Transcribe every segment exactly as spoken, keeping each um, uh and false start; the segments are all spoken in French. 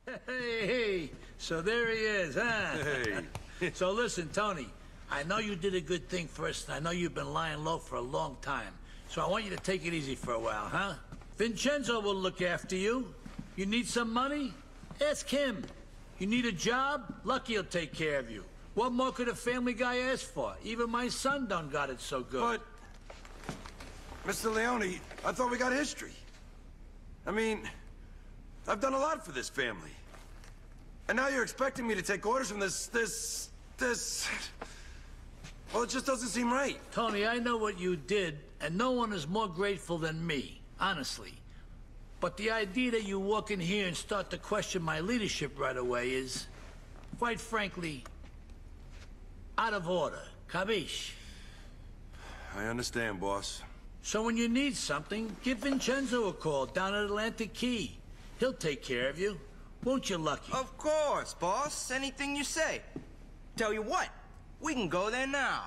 Hey, hey, so there he is, huh? Hey. So listen, Tony, I know you did a good thing first, and I know you've been lying low for a long time. So I want you to take it easy for a while, huh? Vincenzo will look after you. You need some money? Ask him. You need a job? Lucky he'll take care of you. What more could a family guy ask for? Even my son done got it so good. But, Mister Leone, I thought we got history. I mean, I've done a lot for this family. And now you're expecting me to take orders from this, this, this... Well, it just doesn't seem right. Tony, I know what you did, and no one is more grateful than me, honestly. But the idea that you walk in here and start to question my leadership right away is, quite frankly, out of order. Capiche? I understand, boss. So when you need something, give Vincenzo a call down at Atlantic Key. He'll take care of you. Won't you, Lucky? Of course, boss. Anything you say. Tell you what, we can go there now.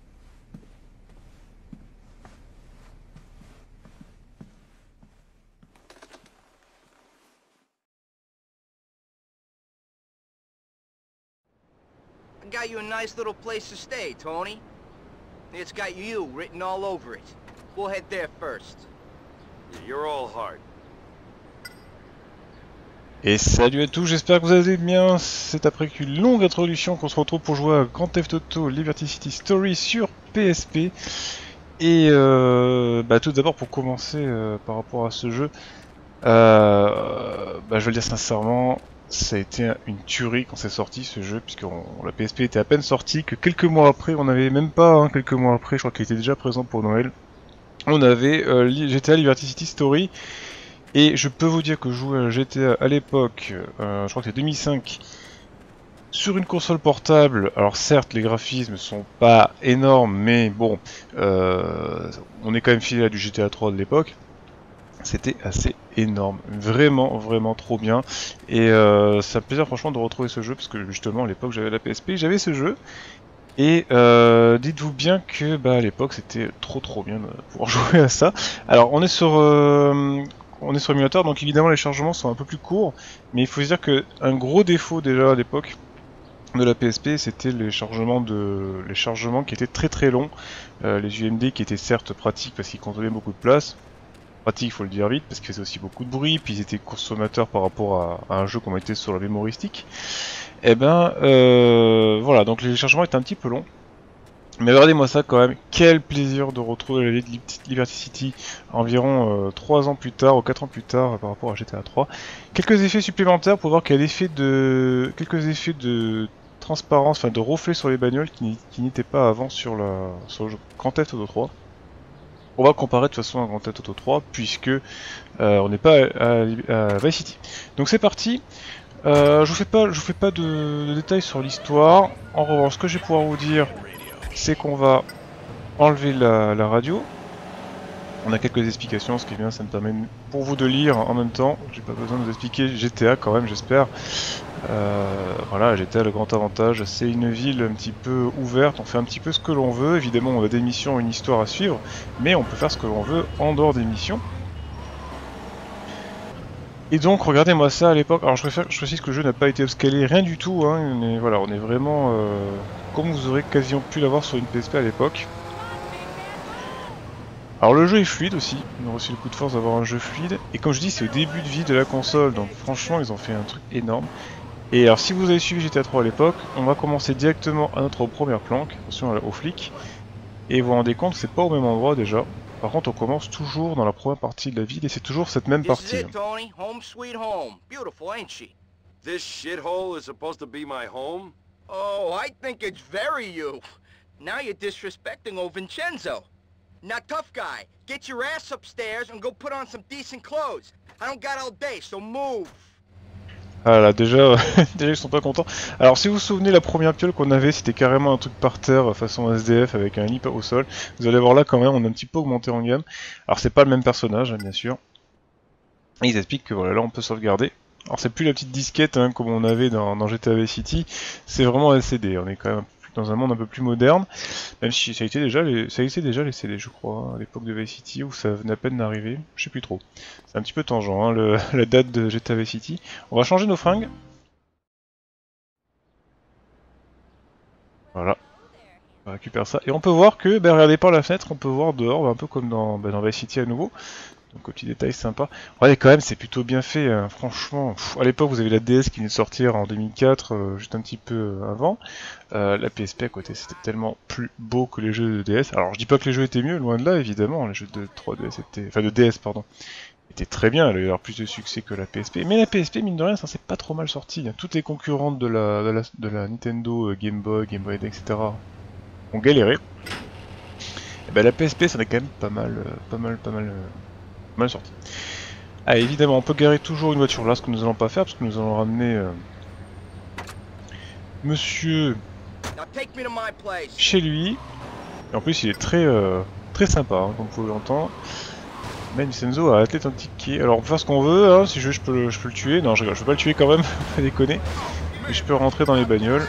I got you a nice little place to stay, Tony. It's got you written all over it. We'll head there first. You're all hard. Et salut à tous, j'espère que vous allez bien. C'est après une longue introduction qu'on se retrouve pour jouer à Grand Theft Auto Liberty City Story sur P S P. Et euh, bah, tout d'abord pour commencer euh, par rapport à ce jeu, euh, bah, je veux le dire sincèrement, ça a été une tuerie quand c'est sorti ce jeu, puisque on, la P S P était à peine sortie, que quelques mois après, on n'avait même pas, hein, quelques mois après, je crois qu'il était déjà présent pour Noël, on avait euh, G T A Liberty City Story. Et je peux vous dire que jouer à G T A à l'époque, euh, je crois que c'est deux mille cinq, sur une console portable, alors certes les graphismes sont pas énormes, mais bon, euh, on est quand même fidèle à du G T A trois de l'époque, c'était assez énorme, vraiment vraiment trop bien, et euh, c'est un plaisir franchement de retrouver ce jeu, parce que justement à l'époque j'avais la P S P, j'avais ce jeu, et euh, dites-vous bien que bah, à l'époque c'était trop trop bien de pouvoir jouer à ça. Alors on est sur... Euh, On est sur émulateur, donc évidemment les chargements sont un peu plus courts, mais il faut se dire qu'un gros défaut déjà à l'époque de la P S P, c'était les chargements de les chargements qui étaient très très longs, euh, les U M D qui étaient certes pratiques parce qu'ils consommaient beaucoup de place, pratiques il faut le dire vite parce qu'ils faisaient aussi beaucoup de bruit, puis ils étaient consommateurs par rapport à, à un jeu comme était sur la mémoristique. Et ben euh, voilà, donc les chargements étaient un petit peu longs. Mais regardez-moi ça quand même, quel plaisir de retrouver la Liberty City environ euh, trois ans plus tard, ou quatre ans plus tard par rapport à G T A trois. Quelques effets supplémentaires pour voir qu'il y a l'effet de... quelques effets de transparence, enfin de reflet sur les bagnoles qui, qui n'étaient pas avant sur, la... sur le Grand Theft Auto trois. On va comparer de toute façon à Grand Theft Auto trois puisque euh, on n'est pas à, à, à Vice City. Donc c'est parti. Euh, je vous fais pas, je vous fais pas de, de détails sur l'histoire. En revanche, ce que je vais pouvoir vous dire, c'est qu'on va enlever la, la radio. On a quelques explications, ce qui est bien, ça me permet pour vous de lire en même temps. J'ai pas besoin de vous expliquer G T A quand même, j'espère. Euh, voilà, G T A, le grand avantage, c'est une ville un petit peu ouverte, on fait un petit peu ce que l'on veut. Évidemment, on a des missions, une histoire à suivre, mais on peut faire ce que l'on veut en dehors des missions. Et donc, regardez-moi ça à l'époque. Alors, je préfère, je précise que le jeu n'a pas été upscalé, rien du tout. Hein. On est, voilà, on est vraiment euh, comme vous aurez quasiment pu l'avoir sur une P S P à l'époque. Alors, le jeu est fluide aussi. On a reçu le coup de force d'avoir un jeu fluide. Et comme je dis, c'est au début de vie de la console. Donc, franchement, ils ont fait un truc énorme. Et alors, si vous avez suivi G T A trois à l'époque, on va commencer directement à notre première planque. Attention aux flics. Et vous vous rendez compte, c'est pas au même endroit déjà. Par contre, on commence toujours dans la première partie de la ville et c'est toujours cette même partie. This is it, Tony. Home sweet home. Beautiful, ain't she? This shithole is supposed to be my home? Oh, I think it's very you. Now you're disrespecting old Vincenzo. Now, tough guy, get your ass upstairs and go put on some decent clothes. I don't got all day, so move. Ah là, déjà, déjà ils sont pas contents. Alors si vous vous souvenez, la première piole qu'on avait, c'était carrément un truc par terre, façon S D F, avec un lit au sol. Vous allez voir là quand même, on a un petit peu augmenté en gamme. Alors c'est pas le même personnage, hein, bien sûr. Et ils expliquent que voilà, là on peut sauvegarder. Alors c'est plus la petite disquette hein, comme on avait dans, dans G T A Vice City, c'est vraiment L C D, on est quand même dans un monde un peu plus moderne, même si ça a été déjà les, ça a été déjà les C D, je crois, hein, à l'époque de Vice City, où ça venait à peine d'arriver, je sais plus trop. C'est un petit peu tangent, hein, le, la date de G T A Vice City. On va changer nos fringues. Voilà. On récupère ça. Et on peut voir que, bah, regardez par la fenêtre, on peut voir dehors, bah, un peu comme dans, bah, dans Vice City à nouveau. Donc petit détail sympa. Ouais, quand même, c'est plutôt bien fait, hein. Franchement. Pff, à l'époque, vous avez la D S qui venait de sortir en deux mille quatre, euh, juste un petit peu euh, avant. Euh, la P S P à côté, c'était tellement plus beau que les jeux de D S. Alors, je dis pas que les jeux étaient mieux, loin de là, évidemment. Les jeux de trois D S étaient... Enfin, de D S, pardon. Étaient très bien, elle a eu plus de succès que la P S P. Mais la P S P, mine de rien, ça s'est pas trop mal sorti, hein. Toutes les concurrentes de la, de la, de la Nintendo, euh, Game Boy, Game Boy, et cetera ont galéré. Et ben, la P S P, ça en est quand même pas mal, euh, pas mal, pas mal... Euh... mal sorti. Ah, évidemment, on peut garer toujours une voiture là, ce que nous allons pas faire, parce que nous allons ramener euh, monsieur chez lui. Et en plus, il est très euh, très sympa, hein, comme vous pouvez l'entendre. Même Senzo a arrêté un ticket. Alors, on peut faire ce qu'on veut, hein, si je veux, je peux, le, je peux le tuer. Non, je rigole, je peux pas le tuer quand même, pas déconner. Mais je peux rentrer dans les bagnoles.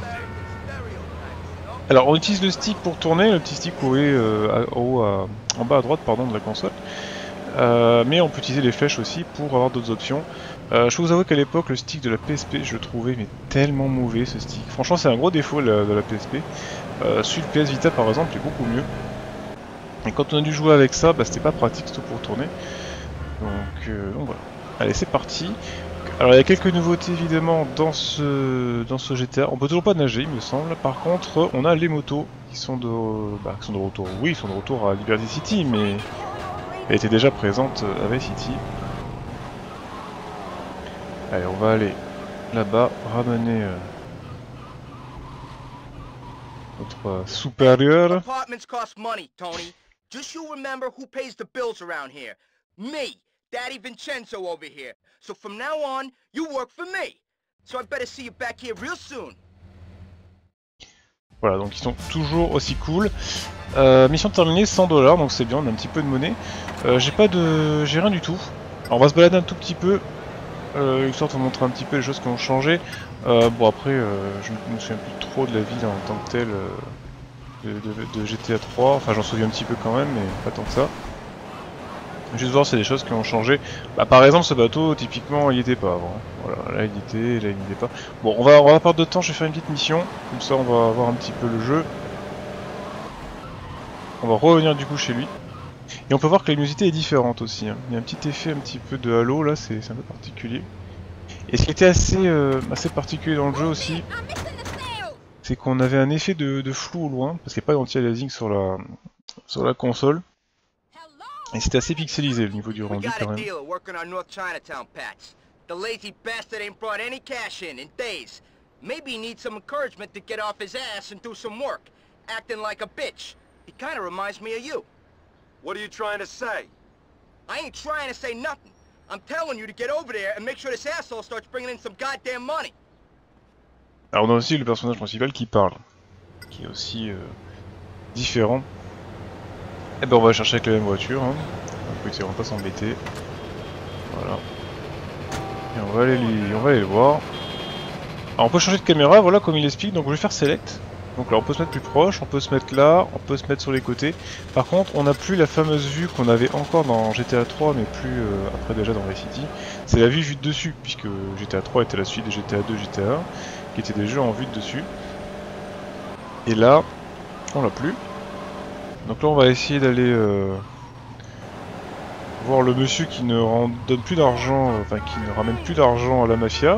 Alors, on utilise le stick pour tourner, le petit stick où est euh, à, haut, à, en bas à droite, pardon, de la console. Euh, mais on peut utiliser les flèches aussi pour avoir d'autres options. Euh, je peux vous avouer qu'à l'époque, le stick de la P S P, je le trouvais mais tellement mauvais, ce stick. Franchement, c'est un gros défaut de la, de la P S P. Euh, celui de P S Vita, par exemple, est beaucoup mieux. Et quand on a dû jouer avec ça, bah, c'était pas pratique, surtout pour tourner. Donc, euh, donc voilà. Allez, c'est parti. Alors, il y a quelques nouveautés, évidemment, dans ce, dans ce G T A. On peut toujours pas nager, il me semble. Par contre, on a les motos qui sont de, bah, qui sont de retour. Oui, ils sont de retour à Liberty City, mais... elle était déjà présente à Vice City. Allez, on va aller là-bas, ramener euh, notre euh, supérieur. Apartments cost money, Tony. Just you remember who pays the bills around here. Me, Daddy Vincenzo over here. So from now on, you work for me. So I better see you back here real soon. Voilà, donc ils sont toujours aussi cool. Euh, mission terminée, cent dollars, donc c'est bien, on a un petit peu de monnaie. Euh, j'ai pas de... j'ai rien du tout. Alors on va se balader un tout petit peu, euh, histoire de vous montrer un petit peu les choses qui ont changé. Euh, bon après, euh, je ne me souviens plus trop de la ville en tant que telle euh, de, de, de G T A trois. Enfin j'en souviens un petit peu quand même, mais pas tant que ça. Juste voir c'est des choses qui ont changé. Bah, par exemple ce bateau, typiquement il y était pas avant. Voilà, là il y était, là il n'y était pas. Bon on va, on va pas perdre de temps, je vais faire une petite mission. Comme ça on va voir un petit peu le jeu. On va revenir du coup chez lui. Et on peut voir que la luminosité est différente aussi, hein. Il y a un petit effet un petit peu de halo là, c'est un peu particulier. Et ce qui était assez, euh, assez particulier dans le jeu aussi, c'est qu'on avait un effet de, de flou au loin, parce qu'il n'y a pas d'anti-aliasing sur la, sur la console. Et c'était assez pixelisé le niveau du rendu quand même. The lazy bastard ain't brought any cash in in days. Maybe he needs some encouragement to get off his ass and do some work, acting like a bitch. He kind of reminds me of you. What are you trying to say? I ain't trying to say nothing. I'm telling you to get over there and make sure this asshole starts bringing in some goddamn money. Alors on a aussi le personnage principal qui parle, qui est aussi euh, différent. Et ben on va chercher avec la même voiture, hein. Écoutez, on va pas s'embêter. Voilà. Et on va aller les, on va aller le voir. Alors on peut changer de caméra, voilà comme il explique, donc je vais faire select. Donc là on peut se mettre plus proche, on peut se mettre là, on peut se mettre sur les côtés. Par contre on n'a plus la fameuse vue qu'on avait encore dans G T A trois, mais plus euh, après déjà dans Vice City. C'est la vue vue de dessus, puisque G T A trois était la suite de G T A deux, G T A un, qui étaient des jeux en vue de dessus. Et là, on l'a plus. Donc là on va essayer d'aller... Euh... voir le monsieur qui ne rend, donne plus d'argent, euh, enfin qui ne ramène plus d'argent à la mafia. Bon,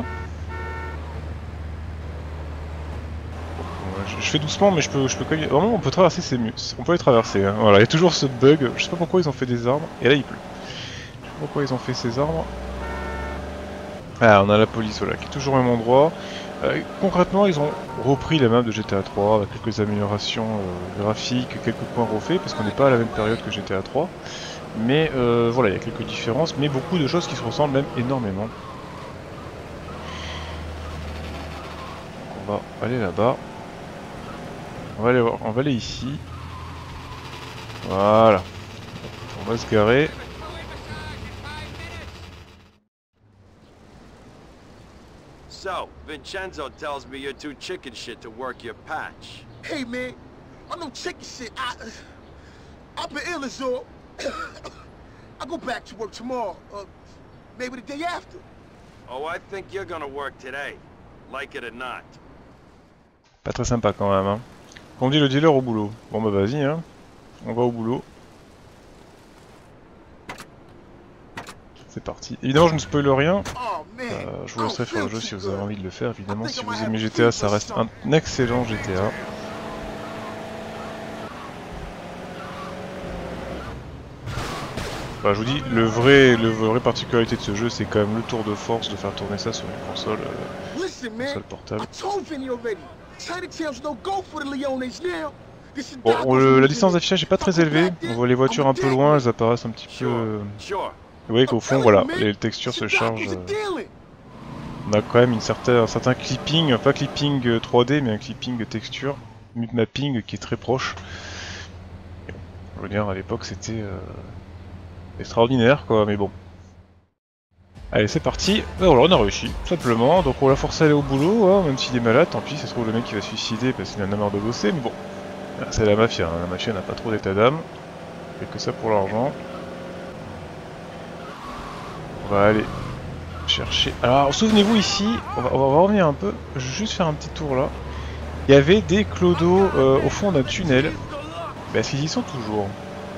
je, je fais doucement, mais je peux, je peux quand même... Vraiment, on peut traverser ces murs. On peut les traverser. Hein. Voilà, il y a toujours ce bug. Je sais pas pourquoi ils ont fait des arbres. Et là, il pleut. Je sais pas pourquoi ils ont fait ces arbres. Ah, on a la police, voilà, qui est toujours au même endroit. Euh, concrètement, ils ont repris la map de G T A trois avec quelques améliorations euh, graphiques, quelques points refaits, parce qu'on n'est pas à la même période que G T A trois. Mais euh, voilà, il y a quelques différences, mais beaucoup de choses qui se ressemblent même énormément. On va aller là-bas. On va aller voir, on va aller ici. Voilà. On va se garer. So, Vincenzo tells me you're too chicken shit to work your patch. Hey man, I'm no chicken shit. I, I've been ill as all. I'll go back to work tomorrow, uh, maybe the day after. Oh, I think you're gonna work today, like it or not. Pas très sympa quand même, hein. Conduis le dealer au boulot. Bon bah vas-y, hein. On va au boulot. C'est parti. Évidemment, je ne spoil rien. Oh man. Euh, je vous laisserai faire le jeu si vous avez envie de le faire, évidemment. Si vous aimez G T A, ça reste un excellent G T A. Bah, je vous dis, le vrai, le vrai particularité de ce jeu, c'est quand même le tour de force de faire tourner ça sur une console, euh, Listen, man. console portable. I told Vinny already. Chinatown's no go for the Leones now. This is Bon, Doc on- le- la O's distance d'affichage est pas très élevée. On voit les voitures un peu loin, elles apparaissent un petit peu. euh, Sure. Vous voyez qu'au fond, voilà, les textures se chargent. euh, On a quand même une certaine, un certain clipping, pas clipping euh, trois D, mais un clipping texture, mute mapping qui est très proche. Je veux dire, à l'époque, c'était euh, extraordinaire, quoi, mais bon. Allez, c'est parti. Ben voilà, on a réussi, tout simplement. Donc on l'a forcé à aller au boulot, hein, même s'il est malade, tant pis, ça se trouve le mec qui va se suicider parce qu'il en a marre de bosser, mais bon. C'est la mafia, hein. La mafia n'a pas trop d'état d'âme. Fait que ça pour l'argent. On va aller chercher. Alors souvenez-vous ici, on va, on va revenir un peu, je vais juste faire un petit tour là. Il y avait des clodos euh, au fond d'un tunnel. Ben est-ce qu'ils y sont toujours?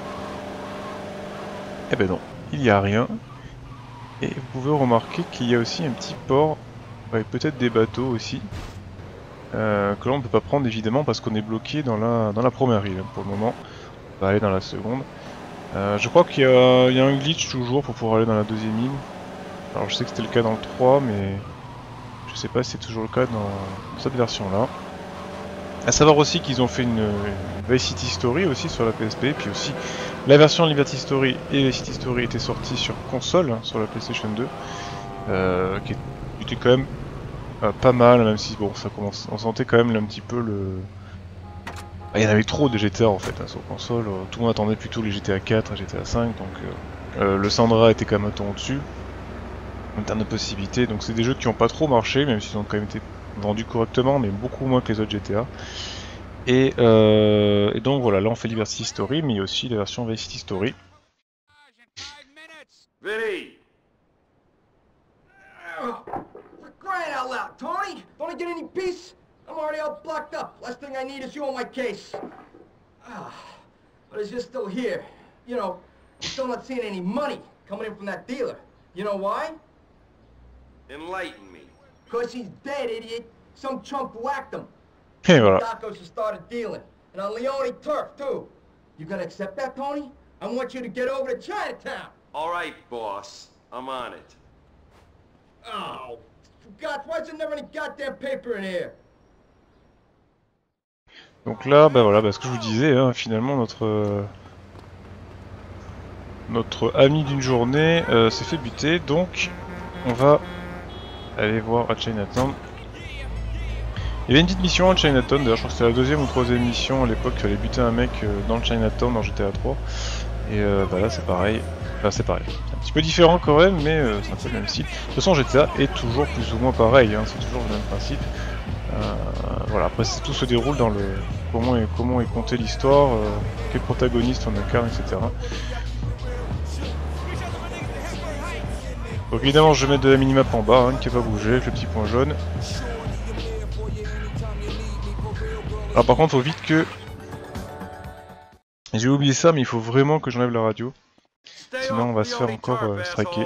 Eh ben non, il n'y a rien. Et vous pouvez remarquer qu'il y a aussi un petit port, avec peut-être des bateaux aussi. Euh, que là on ne peut pas prendre évidemment parce qu'on est bloqué dans la, dans la première île pour le moment. On va aller dans la seconde. Euh, je crois qu'il y, y a un glitch toujours pour pouvoir aller dans la deuxième île. Alors je sais que c'était le cas dans le trois, mais je sais pas si c'est toujours le cas dans cette version là. À savoir aussi qu'ils ont fait une, une Vice City Story aussi sur la P S P, puis aussi la version Liberty Story et Vice City Story étaient sorties sur console, hein, sur la PlayStation deux, euh, qui était quand même euh, pas mal, même si bon ça commence, on sentait quand même un petit peu le... Ah, il y en avait trop de G T A en fait hein, sur console, tout le monde attendait plutôt les G T A quatre, G T A cinq, donc euh, euh, le Sandra était quand même un ton au-dessus en termes de possibilités, donc c'est des jeux qui n'ont pas trop marché, même s'ils ont quand même été vendus correctement, mais beaucoup moins que les autres G T A. Et, euh, et donc voilà, là on fait Liberty Story, mais il y a aussi la version Vice City Story. Vinny! Oh, for crying out loud, Tony! Don't I get any peace? I'm already all blocked up. Last thing I need is you on my case. Ah, but it's just still here. You know, I'm still not seeing any money coming in from that dealer. You know why? Enlighten me. Because he's dead, idiot. Some chump whacked him. Et voilà. Tacos has started dealing. And on Leone turf, too. You gonna accept that, Tony? I want you to get over to Chinatown. All right, boss. I'm on it. Oh, for God, why is there never any goddamn paper in here? Donc là, bah voilà, bah, ce que je vous disais, hein, finalement notre euh, notre ami d'une journée euh, s'est fait buter, donc on va aller voir à Chinatown. Il y avait une petite mission à Chinatown, d'ailleurs je crois que c'était la deuxième ou troisième mission à l'époque, il fallait buter un mec euh, dans le Chinatown dans G T A trois. Et euh, bah là c'est pareil, là c'est pareil. C'est un petit peu différent quand même, mais euh, c'est un peu le même style. De toute façon G T A est toujours plus ou moins pareil, hein, c'est toujours le même principe. Euh, voilà, après tout se déroule dans le comment est, comment est contée l'histoire, euh, quel protagoniste on incarne, et cetera. Donc évidemment je vais mettre de la minimap en bas, hein, qui va pas bouger, avec le petit point jaune. Alors par contre faut vite que... J'ai oublié ça, mais il faut vraiment que j'enlève la radio. Sinon on va se faire encore euh, striker.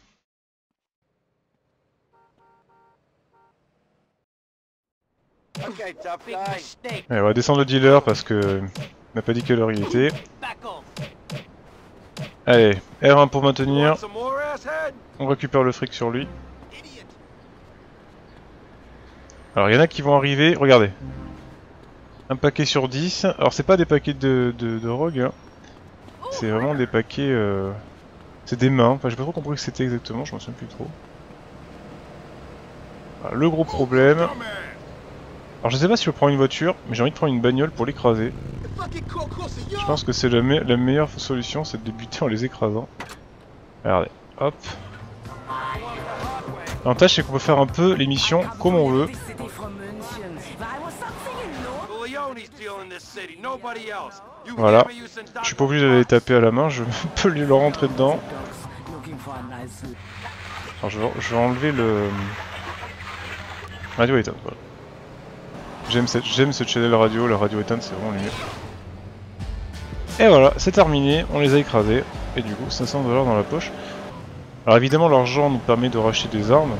Allez, on va descendre le dealer parce que il m'a pas dit quelle heure il était. Allez, R un pour maintenir. On récupère le fric sur lui. Alors il y en a qui vont arriver, regardez. Un paquet sur dix. Alors c'est pas des paquets de, de, de rogue, hein. C'est vraiment des paquets... Euh... C'est des mains, enfin j'ai pas trop compris ce que c'était exactement, je m'en souviens plus trop. Voilà, le gros problème... Alors je sais pas si je prends une voiture, mais j'ai envie de prendre une bagnole pour l'écraser. Je pense que c'est la, me la meilleure solution, c'est de buter en les écrasant. Regardez, hop. L'avantage c'est qu'on peut faire un peu les missions comme on veut. city, nobody else. You Voilà. hear me, you Sindacco Je suis pas obligé d'aller taper à la main, je peux lui le rentrer dedans. Alors je vais, je vais enlever le... Radio éteinte, voilà. J'aime cette, j'aime cette channel radio, la radio éteinte c'est vraiment le mieux. Et voilà, c'est terminé, on les a écrasés. Et du coup, cinq cents dollars dans la poche. Alors évidemment, l'argent nous permet de racheter des armes.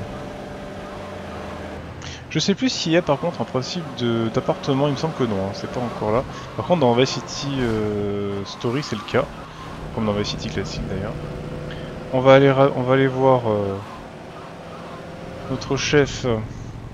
Je sais plus s'il y a par contre un principe d'appartement, il me semble que non, hein, c'est pas encore là. Par contre dans Vice City euh, Story c'est le cas, comme dans Vice City classique d'ailleurs. On va aller on va aller voir euh, notre chef euh,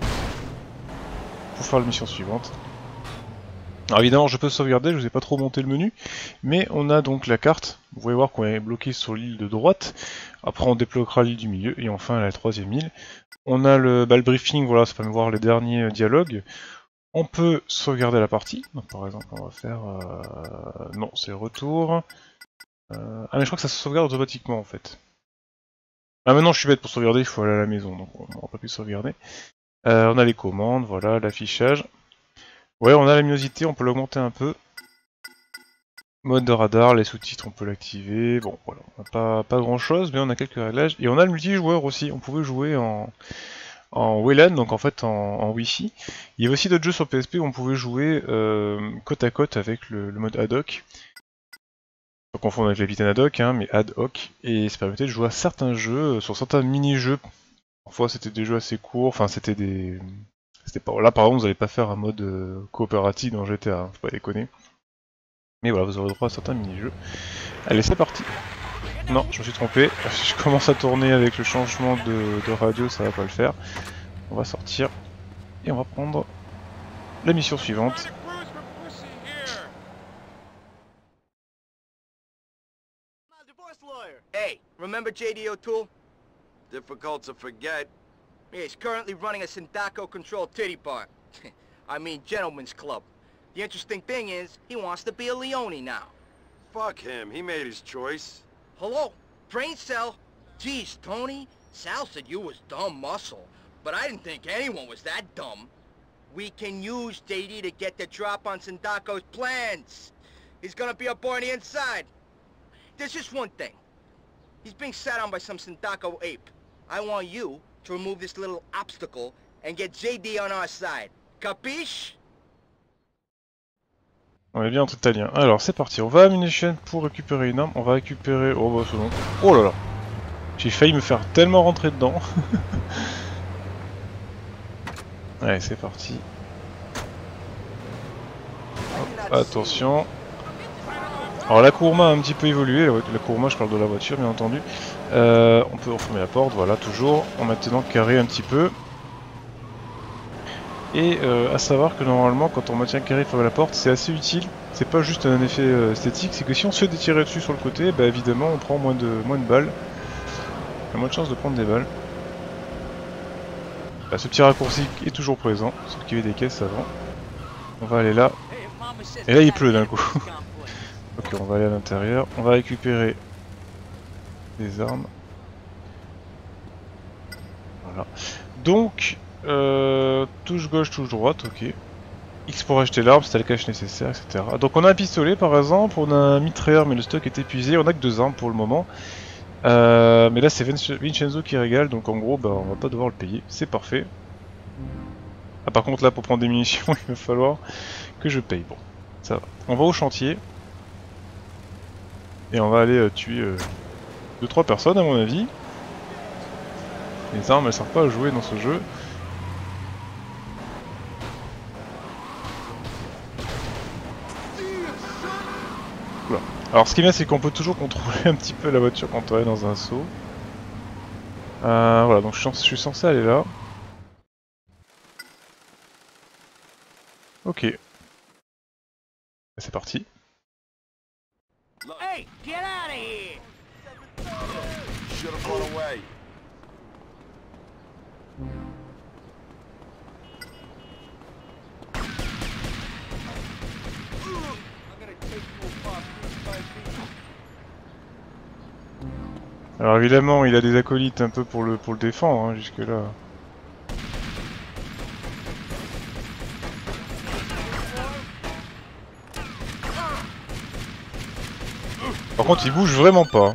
pour faire la mission suivante. Alors évidemment je peux sauvegarder, je vous ai pas trop monté le menu, mais on a donc la carte, vous pouvez voir qu'on est bloqué sur l'île de droite, après on débloquera l'île du milieu, et enfin la troisième île. On a le, bah, le briefing, voilà, ça permet de voir les derniers euh, dialogues. On peut sauvegarder la partie, donc par exemple on va faire... Euh... Non, c'est retour. Euh... Ah mais je crois que ça se sauvegarde automatiquement en fait. Ah maintenant je suis bête, pour sauvegarder il faut aller à la maison, donc on n'aura pas pu sauvegarder. Euh, on a les commandes, voilà, l'affichage. Ouais, on a la luminosité, on peut l'augmenter un peu. Mode de radar, les sous-titres on peut l'activer, bon voilà, on n'a pas, pas grand chose, mais on a quelques réglages. Et on a le multijoueur aussi, on pouvait jouer en, en W LAN, donc en fait en, en Wi-Fi. Il y avait aussi d'autres jeux sur P S P où on pouvait jouer euh, côte à côte avec le, le mode ad hoc. Pas confondre avec l'Capitaine ad hoc, hein, mais ad hoc, et ça permettait de jouer à certains jeux, sur certains mini-jeux. Parfois c'était des jeux assez courts, enfin c'était des... Pas... Là par exemple vous n'allez pas faire un mode euh, coopératif dans G T A, hein, faut pas déconner. Mais voilà, vous aurez droit à certains mini-jeux. Allez, c'est parti. Non, je me suis trompé. Si je commence à tourner avec le changement de, de radio, ça va pas le faire. On va sortir. Et on va prendre la mission suivante. Hey, remember J D O'Toole? Difficult to forget. Yeah, he's currently running a Sindacco-controlled titty bar. I mean, gentleman's club. The interesting thing is, he wants to be a Leone now. Fuck him, he made his choice. Hello? Brain cell? Geez, Tony, Sal said you was dumb muscle, but I didn't think anyone was that dumb. We can use J D to get the drop on Sindacco's plans. He's gonna be up on the inside. There's just one thing. He's being sat on by some Sindacco ape. I want you to remove this little obstacle and get J D on our side. Capiche? On est bien entre italiens. Alors c'est parti, on va à Munition pour récupérer une arme. On va récupérer... Oh bah c'est bon. Oh là là. J'ai failli me faire tellement rentrer dedans. Allez, c'est parti. Hop, attention. Alors la Kuruma a un petit peu évolué. La, la Kuruma, je parle de la voiture bien entendu. Euh, on peut refermer la porte, voilà, toujours. En maintenant carré un petit peu. Et euh, à savoir que normalement quand on maintient carré ferme la porte c'est assez utile, c'est pas juste un effet euh, esthétique, c'est que si on se fait détirer dessus sur le côté, bah évidemment on prend moins de, moins de balles, on a moins de chances de prendre des balles. Bah, ce petit raccourci est toujours présent, sauf qu'il y avait des caisses avant. On va aller là, et là il pleut d'un coup. Ok, on va aller à l'intérieur, on va récupérer des armes. Voilà. Donc... Euh, touche gauche, touche droite, ok. X pour acheter l'arme, c'est le cache nécessaire, et cetera. Donc on a un pistolet par exemple, on a un mitrailleur mais le stock est épuisé, on a que deux armes pour le moment. Euh, mais là c'est Vincenzo qui régale, donc en gros bah, on va pas devoir le payer, c'est parfait. Ah par contre là pour prendre des munitions il va falloir que je paye, bon ça va. On va au chantier. Et on va aller euh, tuer deux trois personnes à mon avis. Les armes elles servent pas à jouer dans ce jeu. Alors ce qui est bien c'est qu'on peut toujours contrôler un petit peu la voiture quand on est dans un saut. Euh, voilà, donc je suis, je suis censé aller là. Ok. C'est parti. Hey, get out of here! Should have run away. Alors évidemment il a des acolytes un peu pour le pour le défendre hein, jusque là. Par contre, il bouge vraiment pas.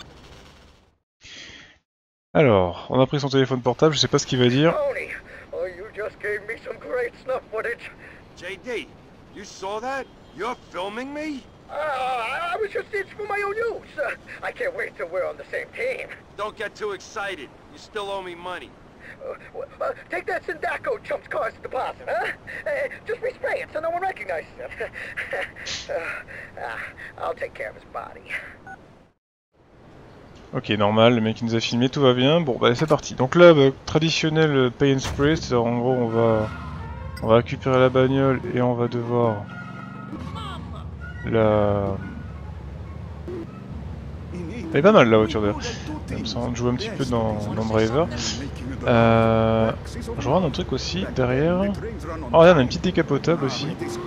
Alors, on a pris son téléphone portable, je sais pas ce qu'il va dire. Tony, oh, you just gave me some great snuff footage. J D, you saw that? You're filming me? Uh, I was just it's for my own use. Uh, I can't wait till we're on the same team. Don't get too excited. You still owe me money. Uh, uh, take that Sindaco chump's car's deposit, huh? Uh, just respray it so no one recognizes it. uh, uh, I'll take care of his body. Ok, normal, le mec il nous a filmé, tout va bien. Bon, bah c'est parti. Donc là, bah, traditionnel pay and spray, c'est-à-dire en gros on va, on va récupérer la bagnole et on va devoir la... Elle est pas mal la voiture d'ailleurs. Ça me semble jouer un petit peu dans, dans Driver. Euh... Je regarde un truc aussi derrière. Oh regarde, on a une petite décapotable aussi.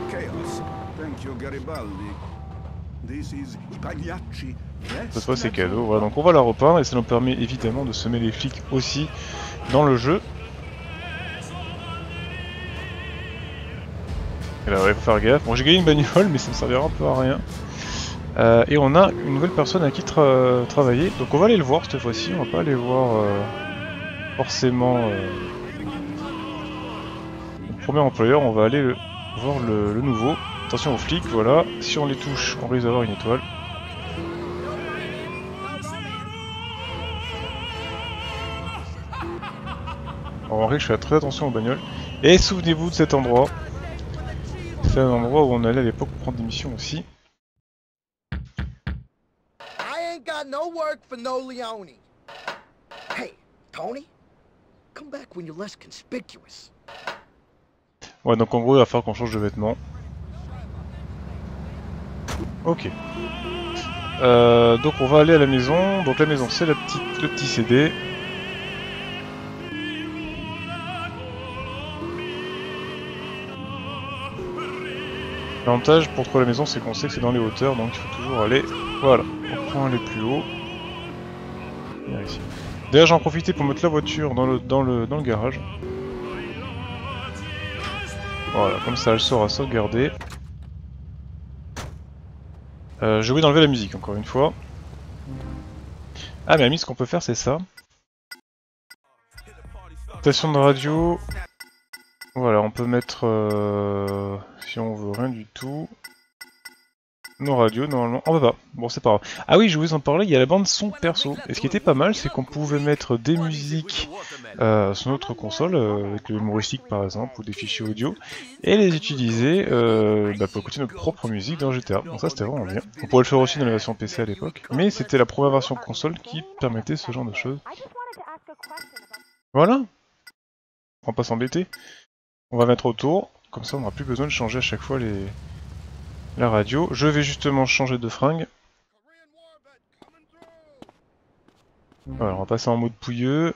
Cette fois c'est cadeau, voilà, donc on va la repeindre et ça nous permet évidemment de semer les flics aussi dans le jeu. Et là ouais, faut faire gaffe. Bon j'ai gagné une bagnole mais ça me servira un peu à rien. Euh, et on a une nouvelle personne à qui tra travailler, donc on va aller le voir cette fois-ci, on va pas aller voir euh, forcément euh, le premier employeur, on va aller le, voir le, le nouveau. Attention aux flics, voilà, si on les touche on risque d'avoir une étoile. On va remarquer que je fais très attention aux bagnoles. Et souvenez-vous de cet endroit. C'est un endroit où on allait à l'époque prendre des missions aussi. I ain't got no work for no Leone. Hey, Tony, come back when you're less conspicuous. Ouais, donc en gros il va falloir qu'on change de vêtements. Ok. Euh, donc on va aller à la maison. Donc la maison c'est le petit C D. L'avantage pour trouver la maison c'est qu'on sait que c'est dans les hauteurs, donc il faut toujours aller, voilà, au point les plus haut. Ici. D'ailleurs j'en profitais pour mettre la voiture dans le, dans le, dans le garage. Voilà, comme ça elle sera sauvegardée. Euh, J'ai oublié d'enlever la musique encore une fois. Ah mais Ami, ce qu'on peut faire c'est ça. Station de radio. Voilà, on peut mettre, euh, si on veut rien du tout, nos radios normalement, on va pas, bon c'est pas grave. Ah oui, je vous en parlais, il y a la bande son perso, et ce qui était pas mal, c'est qu'on pouvait mettre des musiques euh, sur notre console, euh, avec le humoristique par exemple, ou des fichiers audio, et les utiliser euh, bah, pour écouter notre propre musique dans G T A, donc ça c'était vraiment bien. On pourrait le faire aussi dans la version P C à l'époque, mais c'était la première version console qui permettait ce genre de choses. Voilà, on va pas s'embêter. On va mettre autour, comme ça on n'aura plus besoin de changer à chaque fois les... la radio. Je vais justement changer de fringue. Voilà, on va passer en mode pouilleux.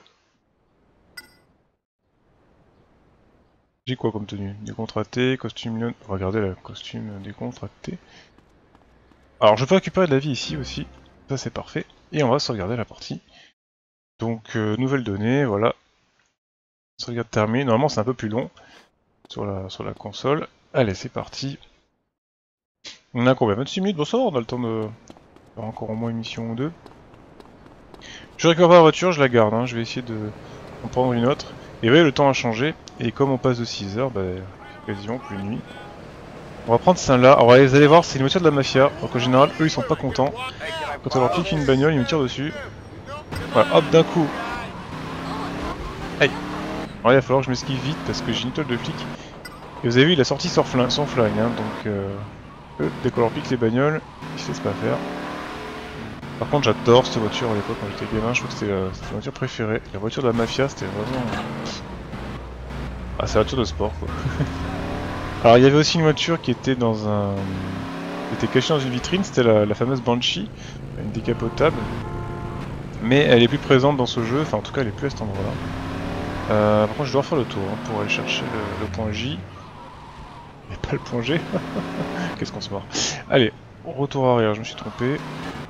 J'ai quoi comme tenue? Décontracté, costume lion... Regardez la costume décontracté. Alors je peux récupérer de la vie ici aussi, ça c'est parfait. Et on va sauvegarder la partie. Donc euh, nouvelle donnée, voilà. Sauvegarde terminée, normalement c'est un peu plus long. Sur la, sur la console. Allez, c'est parti. On a combien? vingt-six minutes? Bon, ça va, on a le temps de faire encore au moins une mission ou deux. Je récupère la voiture, je la garde. Hein. Je vais essayer de en prendre une autre. Et vous voyez, le temps a changé. Et comme on passe de six heures, bah, quasiment plus de nuit. On va prendre celle-là. Alors, vous allez voir, c'est une voiture de la mafia. Donc, en général, eux, ils sont pas contents. Quand on leur pique une bagnole, ils me tirent dessus. Voilà, hop, d'un coup. Aïe. Alors, il va falloir que je m'esquive vite parce que j'ai une étoile de flic. Et vous avez vu, il a sorti son flingue, son flingue hein, donc euh, eux, dès qu'on leur pique les bagnoles, ils se laissent pas faire. Par contre, j'adore cette voiture à l'époque quand j'étais gamin, je trouve que c'était euh, ma voiture préférée. La voiture de la mafia, c'était vraiment... Ah, c'est la voiture de sport quoi. Alors, il y avait aussi une voiture qui était dans un... qui était cachée dans une vitrine, c'était la, la fameuse Banshee, une décapotable. Mais elle est plus présente dans ce jeu, enfin en tout cas elle est plus à cet endroit-là. Euh, par contre je dois refaire le tour hein, pour aller chercher le, le point J. Et pas le point G. Qu'est-ce qu'on se marre. Allez, retour arrière, je me suis trompé.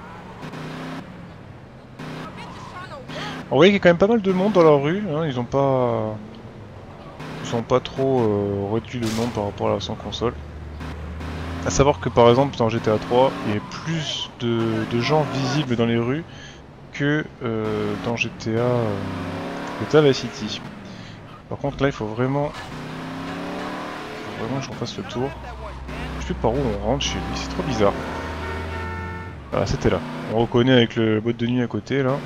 On voit qu'il y a quand même pas mal de monde dans la rue, hein, ils ont pas... Ils sont pas trop euh, réduits le nombre par rapport à la version console. À savoir que par exemple dans G T A trois, il y a plus de, de gens visibles dans les rues que euh, dans G T A, euh, G T A Vice City. Par contre là il faut vraiment, faut vraiment que j'en fasse le tour. Je sais plus par où on rentre chez lui, c'est trop bizarre. Voilà, c'était là. On reconnaît avec le boîte de nuit à côté là.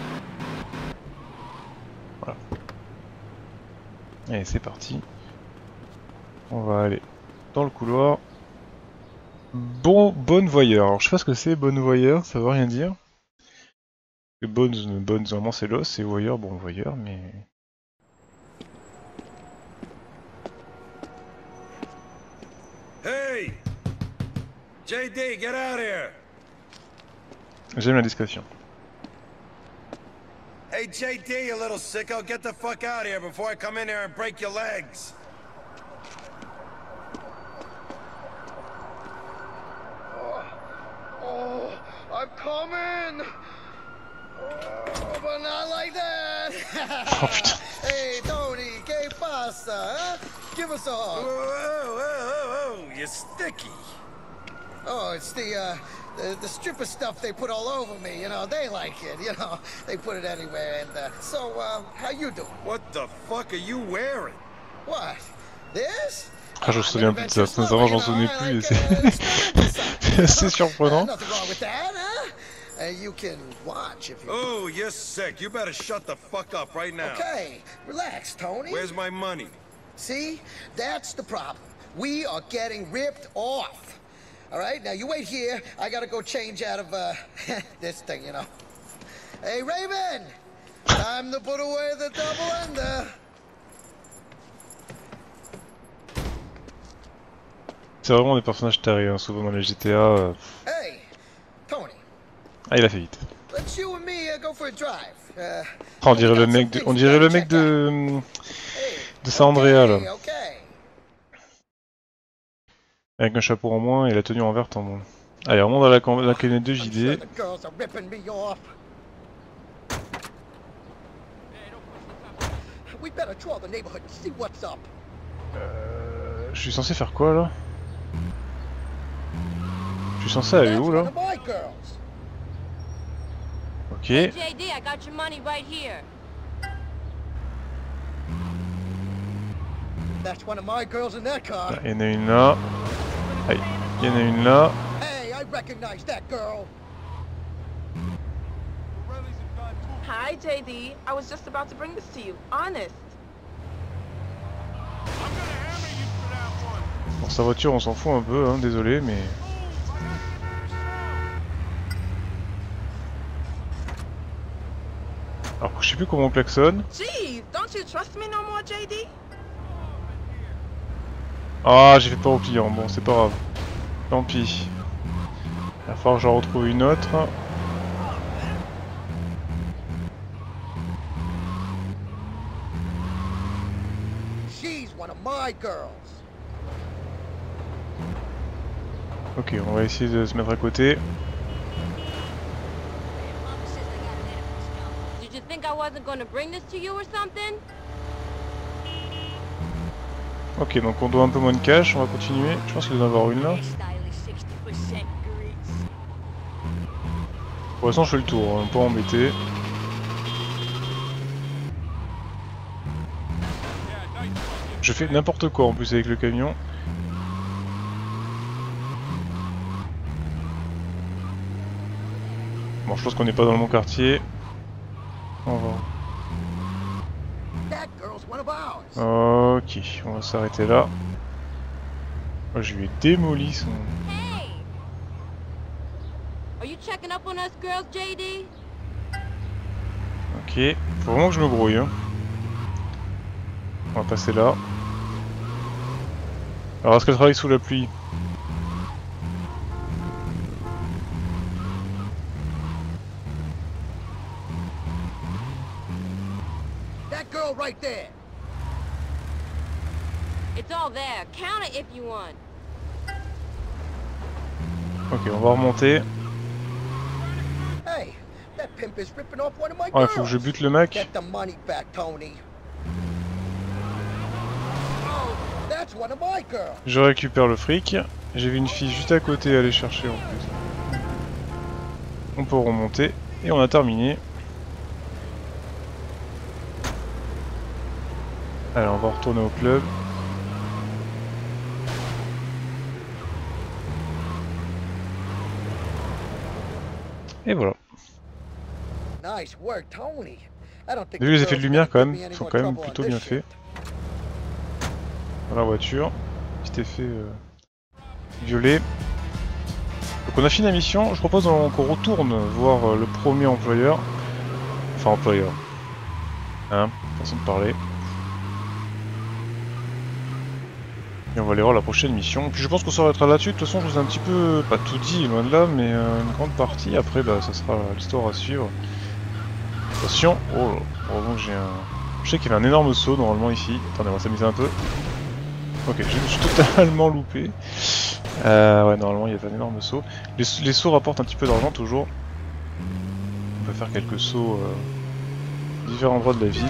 Voilà. Allez c'est parti. On va aller dans le couloir. Bon, bonne voyeur. Alors je sais pas ce que c'est, bonne voyeur, ça veut rien dire. Bonne, bonne, normalement c'est l'os, et voyeur, bon voyeur, mais... Hey! J D, get out here! J'aime la discrétion. Hey, J D, you little sicko, get the fuck out of here before I come in here and break your legs. Oh, I'm coming! Oh, but not like that! Oh putain. Hey, Tony, que pasa, huh? Give us a Whoa, hug. whoa, whoa, whoa, you're sticky. Oh, it's the, uh, the, the stripper stuff they put all over me, you know, they like it, you know, they put it anywhere, and, uh, so, uh, how you doing? What the fuck are you wearing? What? This? Ah, je me souviens plus de ça, sincèrement j'en souvenais plus et c'est assez surprenant. Nothing wrong with that, huh? Uh, you can watch if you... Oh, you're sick. You better shut the fuck up right now. Okay, relax, Tony. Where's my money? See? That's the problem. We are getting ripped off. All right, now you wait here. I gotta go change out of, uh, this thing, you know. Hey, Raven! Time to put away the double ender. C'est vraiment des personnages tarés, hein, souvent dans les G T A. Euh... Hey, Tony. Ah, il a fait vite. Let's you and me uh, go for a drive. Uh, Oh, on dirait le mec de, on dirait le mec de, de San Andreas là. okay, okay. Avec un chapeau en moins et la tenue en verte en moins. Allez, on remonte dans la, cam- la canette de J I'm sure D. the girls are ripping me off. We better tour the neighborhood to see what's up. Euh, je suis censé faire quoi là? Je suis censé aller That's où one là? of my girls. Ok. J D, I got your money right here. That's one of my girls in that car. Il y en a une là. Aïe. Il y en a une là. Hey, I recognize that girl. Hi, J D. I was just about to bring this to you. Honest. Bon, sa voiture on s'en fout un peu, hein, désolé, mais... Alors je sais plus comment on klaxonne. Jeez, don't you trust me no more, J D? Ah, j'ai fait peur au client, bon c'est pas grave. Tant pis. Il va falloir que j'en retrouve une autre. She's one of my girls. Ok, on va essayer de se mettre à côté. Did you think I wasn't gonna bring this to you or something? Ok, donc on doit un peu moins de cash, on va continuer. Je pense qu'il doit y en avoir une là. Pour l'instant je fais le tour, hein, pas embêté. Je fais n'importe quoi en plus avec le camion. Bon, je pense qu'on n'est pas dans le bon quartier. On va... That girl's one of ours. Ok, on va s'arrêter là. Oh, je lui ai démoli son... Hey! Are you checking up on us girls, J D? Ok, faut vraiment que je me brouille. Hein. On va passer là. Alors est-ce qu'elle travaille sous la pluie? That girl right there. It's all there. Count it if you want. Ok, on va remonter. Hey, that pimp is ripping off one of my Oh, il girls. faut que je bute le mec. Get the money back, Tony. Oh, that's one of my girls. Je récupère le fric. J'ai vu une fille juste à côté aller chercher en plus. On peut remonter et on a terminé. Allez, on va retourner au club. Et voilà. Nice work, Tony. I don't think Vu les effets de lumière quand même, ils ils sont quand même plutôt bien faits. Dans la voiture, petit effet euh, violet. Donc on a fini la mission, je propose qu'on retourne voir euh, le premier employeur. Enfin employeur. Hein, façon de parler. Et on va aller voir la prochaine mission. Puis je pense qu'on s'arrêtera là-dessus. De toute façon, je vous ai un petit peu, pas tout dit, loin de là, mais euh, une grande partie. Après, bah, ça sera l'histoire à suivre. Attention. Oh, heureusement que j'ai un... Je sais qu'il y avait un énorme saut normalement ici. Attendez, on va s'amuser un peu. Ok, je me suis totalement loupé. Euh, ouais, normalement il y a un énorme saut. Les, les sauts rapportent un petit peu d'argent toujours. On peut faire quelques sauts euh, à différents endroits de la ville.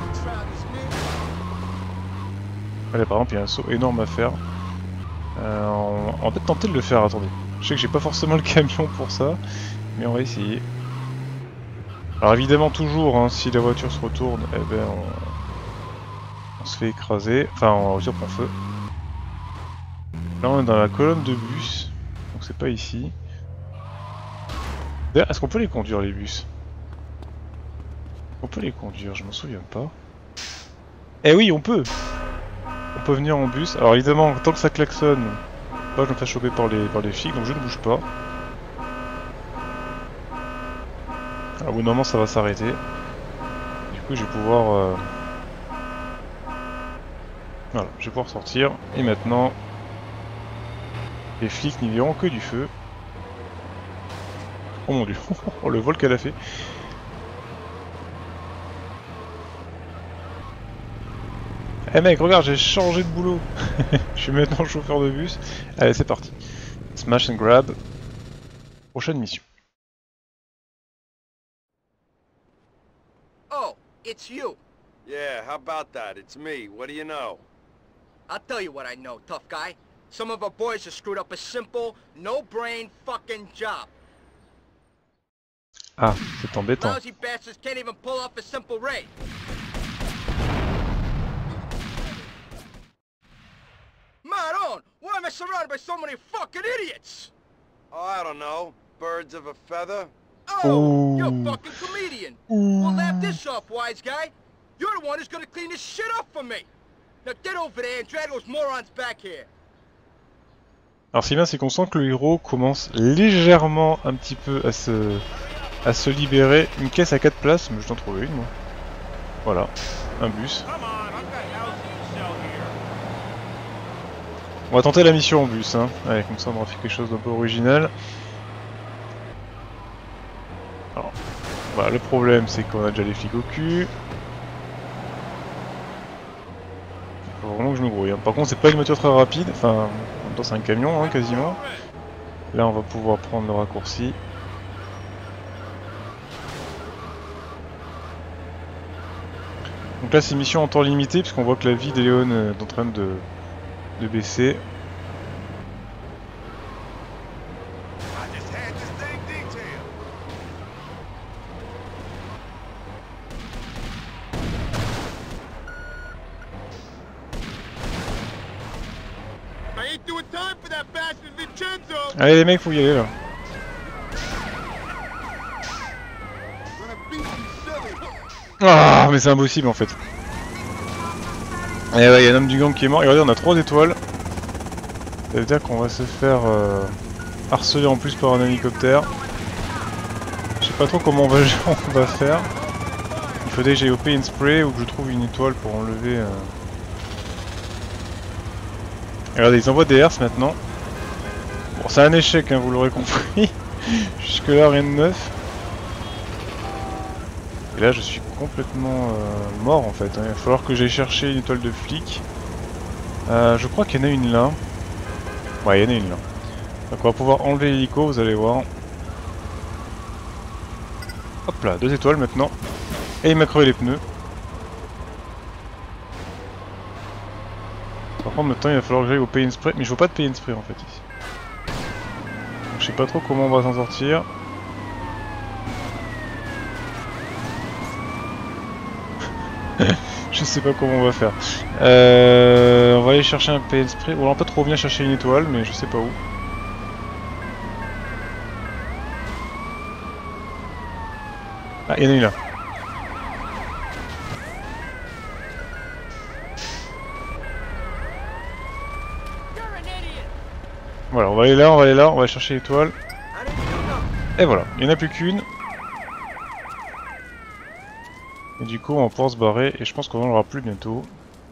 Allez, par exemple, il y a un saut énorme à faire. Euh, on, on va peut-être tenter de le faire, attendez. Je sais que j'ai pas forcément le camion pour ça, mais on va essayer. Alors évidemment, toujours, hein, si la voiture se retourne, eh ben, on, on se fait écraser. Enfin, la voiture prend feu. Là, on est dans la colonne de bus, donc c'est pas ici. D'ailleurs, est-ce qu'on peut les conduire, les bus? On peut les conduire, je m'en souviens pas. Eh oui, on peut! On peut venir en bus. Alors évidemment, tant que ça klaxonne, pas je me fais choper par les, par les flics, donc je ne bouge pas. Alors au bout d'un moment, ça va s'arrêter. Du coup, je vais pouvoir... Euh... Voilà, je vais pouvoir sortir. Et maintenant, les flics n'y verront que du feu. Oh mon dieu, oh, le vol qu'elle a fait. Eh hey mec, regarde, j'ai changé de boulot. Je suis maintenant chauffeur de bus. Allez, c'est parti. Smash and grab. Prochaine mission. Oh, it's you. Yeah, how about that? It's me. What do you know? I'll tell you what I know, tough guy. Some of our boys have screwed up a simple, no-brain fucking job. Ah, c'est embêtant. Lousy bastards can't even pull off a simple raid. Maron, why am I surrounded by so many fucking idiots? Oh, I don't know. Birds of a feather? Oh, Ooh. you're a fucking comedian. Well, laugh this off, wise guy. You're the one who's gonna clean this shit up for me. Now get over there and drag those morons back here. Alors ce qui est bien, c'est qu'on sent que le héros commence légèrement un petit peu à se, à se libérer. Une caisse à quatre places, mais je t'en trouvais une moi. Voilà, un bus. On va tenter la mission en bus, hein. Allez, comme ça on aura fait quelque chose d'un peu original. Alors, voilà, le problème c'est qu'on a déjà les flics au cul. Il faut vraiment que je me grouille, hein. Par contre c'est pas une voiture très rapide, enfin en même temps c'est un camion hein, quasiment. Là on va pouvoir prendre le raccourci. Donc là c'est mission en temps limité puisqu'on voit que la vie d'Eleon est en train de... de baisser. Allez les mecs, faut y aller là. Ah mais c'est impossible en fait. Et ouais, il y a un homme du gang qui est mort. Et regardez, on a trois étoiles. Ça veut dire qu'on va se faire euh, harceler en plus par un hélicoptère. Je sais pas trop comment on va, on va faire. Il faudrait que j'aille au Pay and Spray ou que je trouve une étoile pour enlever... Euh... Regardez, ils envoient des herses maintenant. Bon, c'est un échec, hein, vous l'aurez compris. Jusque là, rien de neuf. Et là, je suis complètement euh, mort en fait. Hein. Il va falloir que j'aille chercher une étoile de flic. Euh, je crois qu'il y en a une là. Ouais, il y en a une là. Donc on va pouvoir enlever l'hélico, vous allez voir. Hop là, deux étoiles maintenant. Et il m'a crevé les pneus. Par contre maintenant il va falloir que j'aille au Pay and Spray. Mais je vois pas de Pay and Spray en fait ici. je sais pas trop comment on va s'en sortir. Je sais pas comment on va faire. Euh, on va aller chercher un P N spray. Bon, on va pas trop bien chercher une étoile, mais je sais pas où. Ah, il y en a une là. Voilà, on va aller là, on va aller là, on va chercher l'étoile. Et voilà, il n'y en a plus qu'une. Et du coup, on va pouvoir se barrer, et je pense qu'on n'en aura plus bientôt.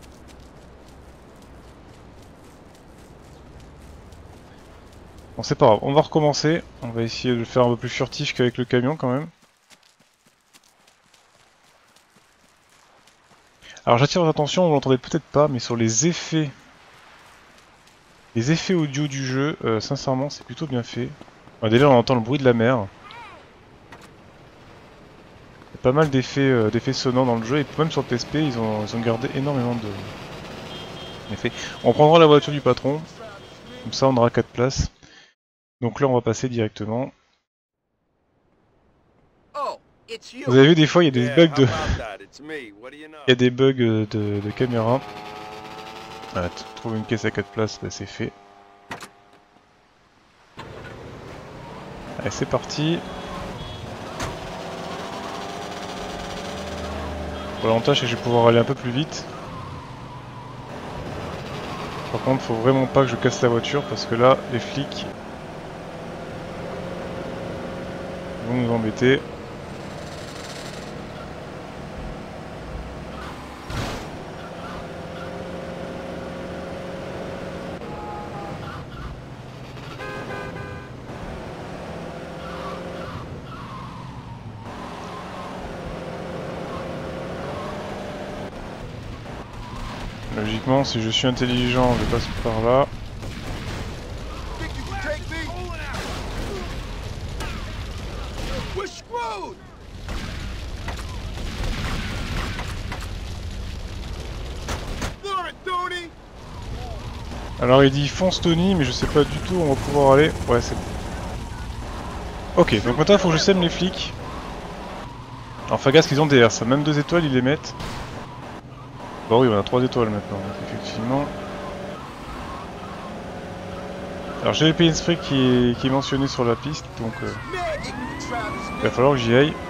Bon, c'est pas grave, on va recommencer. On va essayer de le faire un peu plus furtif qu'avec le camion quand même. Alors j'attire votre attention, vous l'entendez peut-être pas, mais sur les effets... Les effets audio du jeu, euh, sincèrement, c'est plutôt bien fait. Bon, déjà, on entend le bruit de la mer. Il y a pas mal d'effets euh, d'effets sonores dans le jeu, et même sur le P S P, ils ont, ils ont gardé énormément de... d'effets. On prendra la voiture du patron, comme ça on aura quatre places. Donc là, on va passer directement. Vous avez vu, des fois, il y a des bugs de... Il y a des bugs de, de caméra. Voilà, trouver une caisse à quatre places, bah, c'est fait. Allez, c'est parti. Bon, l'avantage c'est que je vais pouvoir aller un peu plus vite. Par contre, faut vraiment pas que je casse la voiture parce que là, les flics vont nous embêter. Logiquement, si je suis intelligent, je passe par là. Alors il dit fonce Tony, mais je sais pas du tout où on va pouvoir aller. Ouais, c'est bon. Ok, donc maintenant il faut que je sème les flics. Alors fais gaffe qu'ils ont des R, ça même deux étoiles ils les mettent. Bah oui, on a trois étoiles maintenant, donc effectivement. Alors j'ai le P N spray qui est, qui est mentionné sur la piste, donc euh, il va falloir que j'y aille.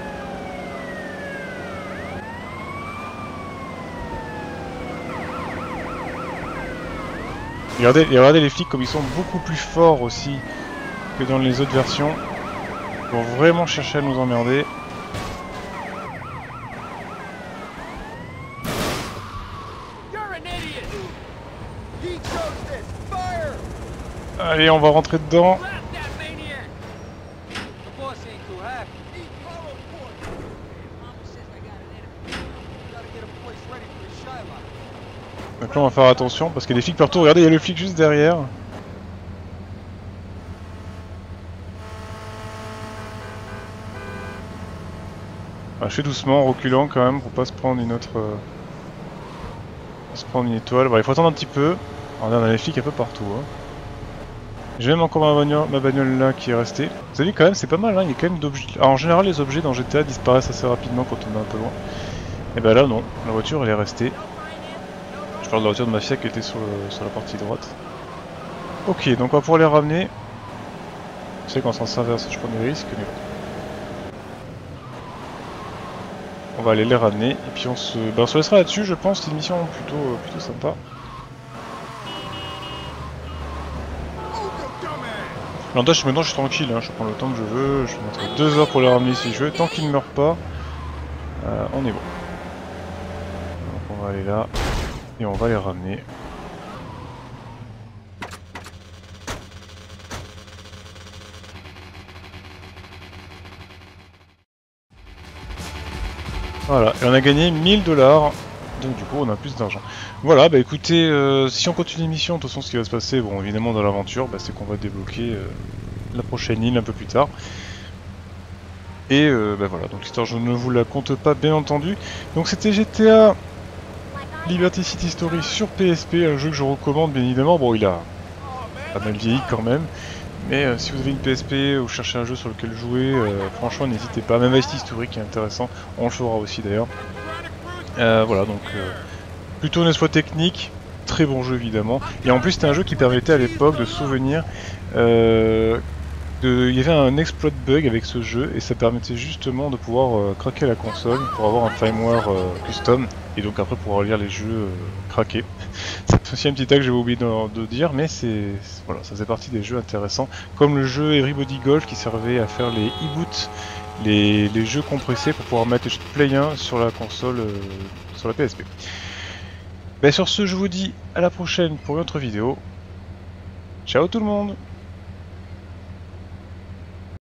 Et regardez, et regardez les flics comme ils sont beaucoup plus forts aussi que dans les autres versions. Ils vont vraiment chercher à nous emmerder. Allez, on va rentrer dedans. Donc là on va faire attention parce qu'il y a des flics partout. Regardez, il y a le flic juste derrière. Ah, je fais doucement, en reculant quand même pour pas se prendre une autre... Euh... se prendre une étoile. Bon, il faut attendre un petit peu. Regardez, on a les flics un peu partout. Hein. J'ai même encore ma bagnole, ma bagnole là qui est restée. Vous avez vu quand même, c'est pas mal, hein. Il y a quand même d'objets. Alors en général, les objets dans G T A disparaissent assez rapidement quand on est un peu loin. Et ben là, non. La voiture, elle est restée. Je parle de la voiture de mafia qui était sur, le, sur la partie droite. Ok, donc on va pouvoir les ramener. Je sais qu'en sens inverse, je prends des risques, mais bon. On va aller les ramener, et puis on se, ben, on se laissera là-dessus, je pense. C'est une mission plutôt, plutôt sympa. L'avantage, maintenant je suis tranquille, hein. Je prends le temps que je veux, je vais mettre deux heures pour les ramener si je veux, tant qu'ils ne meurent pas, euh, on est bon. Donc on va aller là, et on va les ramener. Voilà, et on a gagné mille dollars, donc du coup on a plus d'argent. Voilà, bah écoutez, euh, si on continue l'émission, de toute façon ce qui va se passer, bon évidemment dans l'aventure, bah, c'est qu'on va débloquer euh, la prochaine île un peu plus tard. Et euh, bah voilà, donc l'histoire je ne vous la compte pas bien entendu. Donc c'était G T A Liberty City Story sur P S P, un jeu que je recommande bien évidemment. Bon il a pas mal vieilli quand même, Mais euh, si vous avez une P S P ou cherchez un jeu sur lequel jouer, euh, franchement n'hésitez pas. Même Vice City Historique est intéressant, on le fera aussi d'ailleurs. Euh, voilà, donc euh, plutôt une fois technique, très bon jeu évidemment. Et en plus c'était un jeu qui permettait à l'époque de souvenir... Euh, de... Il y avait un exploit de bug avec ce jeu et ça permettait justement de pouvoir euh, craquer la console pour avoir un firmware euh, custom et donc après pouvoir lire les jeux euh, craqués. C'est aussi un petit tag que j'avais oublié de, de dire, mais c'est voilà, ça faisait partie des jeux intéressants, comme le jeu Everybody Golf qui servait à faire les e-boots, les, les jeux compressés pour pouvoir mettre les jeux de Play un sur la console, euh, sur la P S P. Ben, sur ce, je vous dis à la prochaine pour une autre vidéo. Ciao tout le monde!